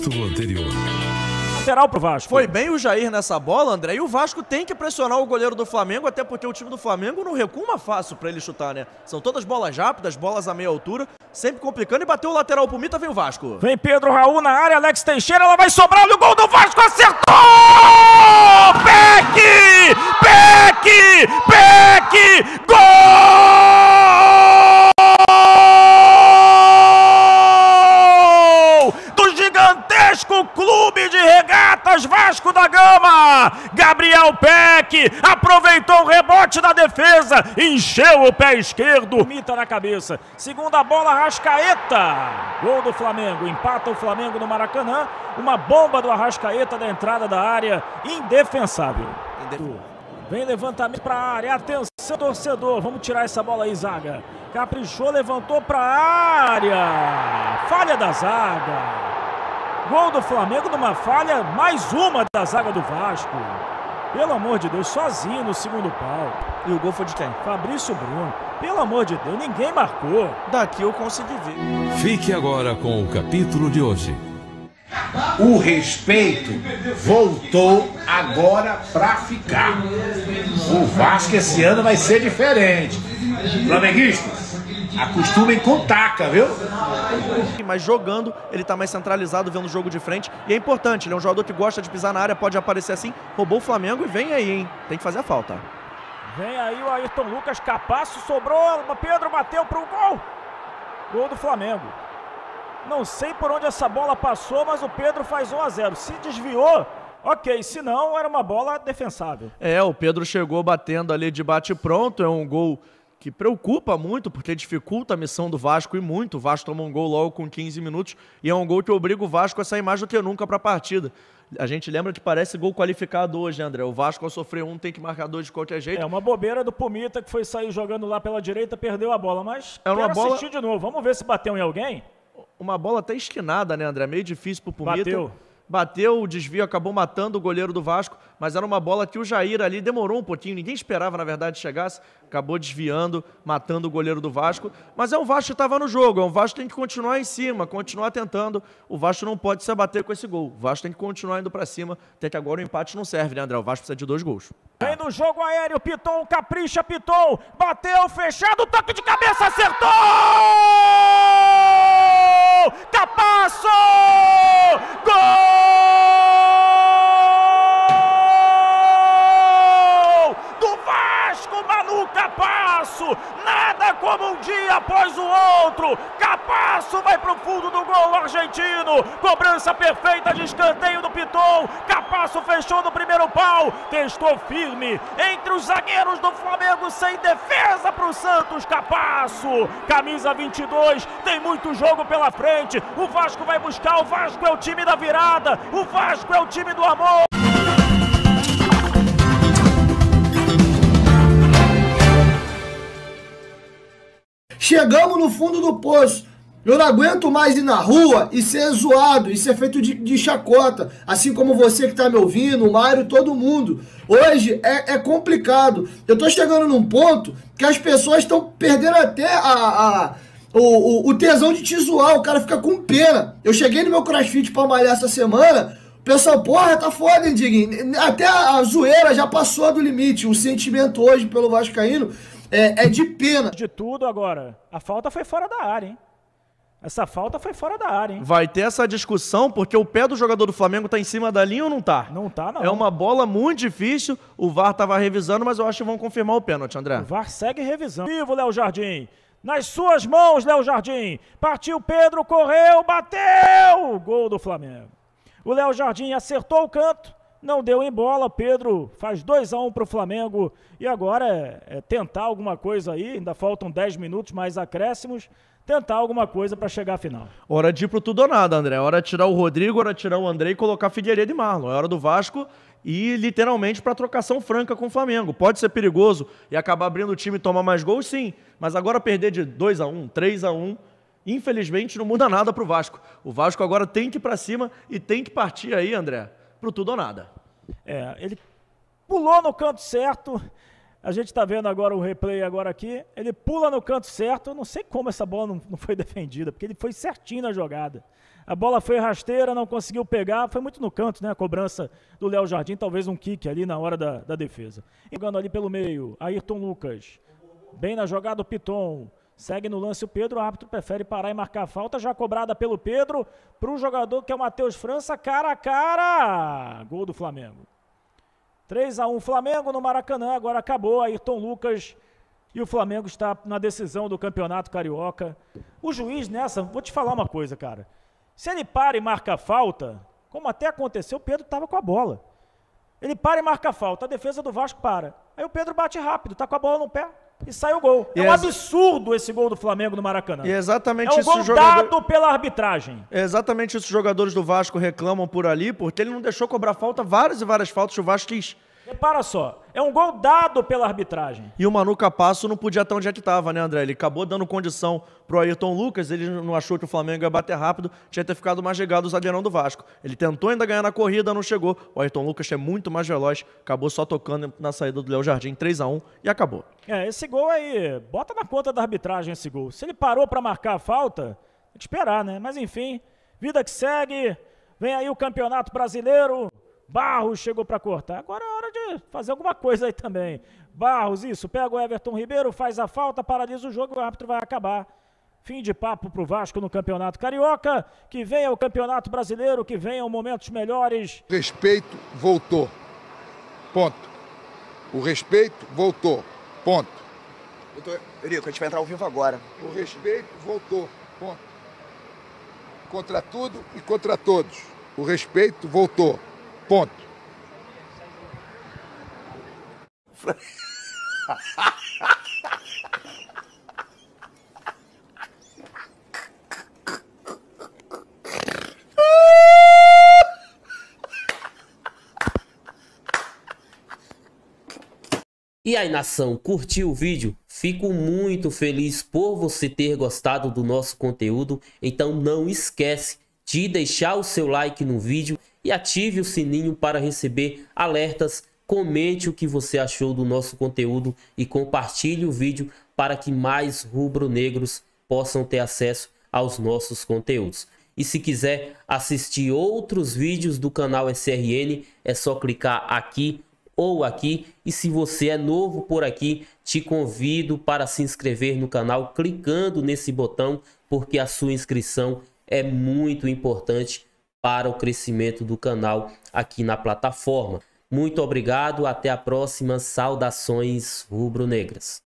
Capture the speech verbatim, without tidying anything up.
capítulo anterior. Lateral pro Vasco. Foi bem o Jair nessa bola, André, e o Vasco tem que pressionar o goleiro do Flamengo, até porque o time do Flamengo não recua fácil pra ele chutar, né? São todas bolas rápidas, bolas a meia altura, sempre complicando, e bateu o lateral pro Mita, vem o Vasco. Vem Pedro Raul na área, Alex Teixeira, ela vai sobrar, olha o gol do Vasco, acertou! Peck! Peck! Peck! Gol! Clube de Regatas Vasco da Gama, Gabriel Peck aproveitou o rebote da defesa, encheu o pé esquerdo, Mita na cabeça, segunda bola Arrascaeta, gol do Flamengo, empata o Flamengo no Maracanã, uma bomba do Arrascaeta da entrada da área, indefensável. Indefensável. Vem levantamento para a área, atenção torcedor, vamos tirar essa bola aí, zaga, caprichou, levantou para a área, falha da zaga. Gol do Flamengo numa falha, mais uma da zaga do Vasco. Pelo amor de Deus, sozinho no segundo pau. E o gol foi de quem? Fabrício Bruno. Pelo amor de Deus, ninguém marcou. Daqui eu consegui ver. Fique agora com o capítulo de hoje. O respeito voltou agora pra ficar. O Vasco esse ano vai ser diferente. Flamenguistas, acostumem com taca, viu? Mas jogando, ele tá mais centralizado, vendo o jogo de frente. E é importante, ele é um jogador que gosta de pisar na área, pode aparecer assim. Roubou o Flamengo e vem aí, hein? Tem que fazer a falta. Vem aí o Ayrton Lucas, Capasso, sobrou, Pedro bateu pro gol. Gol do Flamengo. Não sei por onde essa bola passou, mas o Pedro faz um a zero. Se desviou, ok, se não, era uma bola defensável. É, o Pedro chegou batendo ali de bate-pronto, é um gol que preocupa muito, porque dificulta a missão do Vasco e muito. O Vasco toma um gol logo com quinze minutos e é um gol que obriga o Vasco a sair mais do que nunca para a partida. A gente lembra que parece gol qualificado hoje, André. O Vasco, ao sofrer um, tem que marcar dois de qualquer jeito. É uma bobeira do Pumita, que foi sair jogando lá pela direita, perdeu a bola, mas é uma quero bola... assistir de novo. Vamos ver se bateu em alguém. Uma bola até esquinada, né, André? Meio difícil pro Pumita. Bateu. Bateu, o desvio acabou matando o goleiro do Vasco, mas era uma bola que o Jair ali demorou um pouquinho, ninguém esperava, na verdade, chegasse, acabou desviando, matando o goleiro do Vasco, mas é um Vasco que estava no jogo, é um Vasco que tem que continuar em cima, continuar tentando, o Vasco não pode se abater com esse gol, o Vasco tem que continuar indo para cima, até que agora o empate não serve, né, André? O Vasco precisa de dois gols. Vem no jogo aéreo, Piton, capricha, Piton, bateu, fechado, toque de cabeça, acertou! Capasso! Gol! Capasso, nada como um dia após o outro, Capasso vai pro fundo do gol argentino, cobrança perfeita de escanteio do Piton, Capasso fechou no primeiro pau, testou firme, entre os zagueiros do Flamengo, sem defesa pro Santos, Capasso, camisa vinte e dois, tem muito jogo pela frente, o Vasco vai buscar, o Vasco é o time da virada, o Vasco é o time do amor. Chegamos no fundo do poço. Eu não aguento mais ir na rua e ser zoado, e ser feito de, de chacota. Assim como você que está me ouvindo, o Mário, todo mundo. Hoje é, é complicado. Eu estou chegando num ponto que as pessoas estão perdendo até a, a, o, o, o tesão de te zoar. O cara fica com pena. Eu cheguei no meu CrossFit pra malhar essa semana. O pessoal, porra, tá foda, hein, Diguinho? Até a, a zoeira já passou do limite. O sentimento hoje pelo vascaíno É, é de pena. De tudo agora, a falta foi fora da área, hein? Essa falta foi fora da área, hein? Vai ter essa discussão, porque o pé do jogador do Flamengo tá em cima da linha ou não tá? Não tá, não. É uma bola muito difícil, o V A R tava revisando, mas eu acho que vão confirmar o pênalti, André. O V A R segue revisando. Vivo, Léo Jardim. Nas suas mãos, Léo Jardim. Partiu Pedro, correu, bateu! Gol do Flamengo. O Léo Jardim acertou o canto. Não deu em bola, Pedro faz dois a um para o Flamengo e agora é, é tentar alguma coisa aí, ainda faltam dez minutos mais acréscimos, tentar alguma coisa para chegar à final. Hora de ir pro tudo ou nada, André, hora de tirar o Rodrigo, hora de tirar o André e colocar Figueiredo e Marlon, é hora do Vasco e literalmente para trocação franca com o Flamengo, pode ser perigoso e acabar abrindo o time e tomar mais gols, sim, mas agora perder de dois a um, três a um, infelizmente não muda nada pro Vasco, o Vasco agora tem que ir para cima e tem que partir aí, André, pro tudo ou nada. É, ele pulou no canto certo, a gente está vendo agora o replay agora aqui, ele pula no canto certo, eu não sei como essa bola não, não foi defendida, porque ele foi certinho na jogada. A bola foi rasteira, não conseguiu pegar, foi muito no canto, né? A cobrança do Léo Jardim, talvez um kick ali na hora da, da defesa. Jogando ali pelo meio, Ayrton Lucas. Bem na jogada o Piton. Segue no lance o Pedro, o árbitro prefere parar e marcar a falta, já cobrada pelo Pedro, para o jogador que é o Matheus França, cara a cara. Gol do Flamengo. três a um Flamengo no Maracanã, agora acabou, Ayrton Lucas e o Flamengo está na decisão do Campeonato Carioca. O juiz nessa, vou te falar uma coisa, cara. Se ele para e marca a falta, como até aconteceu, o Pedro estava com a bola. Ele para e marca a falta, a defesa do Vasco para. Aí o Pedro bate rápido, tá com a bola no pé. E sai o gol. É um absurdo esse gol do Flamengo no Maracanã. E é exatamente é um isso gol jogador... dado pela arbitragem. É exatamente isso que os jogadores do Vasco reclamam por ali, porque ele não deixou cobrar falta, várias e várias faltas que o Vasco quis. Repara só, é um gol dado pela arbitragem. E o Manu Capasso não podia estar onde é que estava, né, André? Ele acabou dando condição pro Ayrton Lucas, ele não achou que o Flamengo ia bater rápido, tinha que ter ficado mais ligado o zagueirão do Vasco. Ele tentou ainda ganhar na corrida, não chegou. O Ayrton Lucas é muito mais veloz, acabou só tocando na saída do Léo Jardim, três a um, e acabou. É, esse gol aí, bota na conta da arbitragem esse gol. Se ele parou para marcar a falta, tem que esperar, né? Mas enfim, vida que segue, vem aí o Campeonato Brasileiro. Barros chegou para cortar. Agora é hora de fazer alguma coisa aí também. Barros, isso, pega o Everton Ribeiro, faz a falta, paralisa o jogo e o árbitro vai acabar. Fim de papo pro Vasco no Campeonato Carioca. Que venha o Campeonato Brasileiro, que venham momentos melhores. O respeito voltou. Ponto. O respeito voltou. Ponto. Doutor Eurico, a gente vai entrar ao vivo agora. O respeito voltou. Ponto. Contra tudo e contra todos. O respeito voltou. Ponto. E aí, nação, curtiu o vídeo? Fico muito feliz por você ter gostado do nosso conteúdo. Então não esquece de deixar o seu like no vídeo e ative o sininho para receber alertas. Comente o que você achou do nosso conteúdo e compartilhe o vídeo para que mais rubro-negros possam ter acesso aos nossos conteúdos. E se quiser assistir outros vídeos do canal S R N, é só clicar aqui ou aqui. E se você é novo por aqui, te convido para se inscrever no canal clicando nesse botão, porque a sua inscrição é muito importante para o crescimento do canal aqui na plataforma. Muito obrigado, até a próxima. Saudações rubro-negras.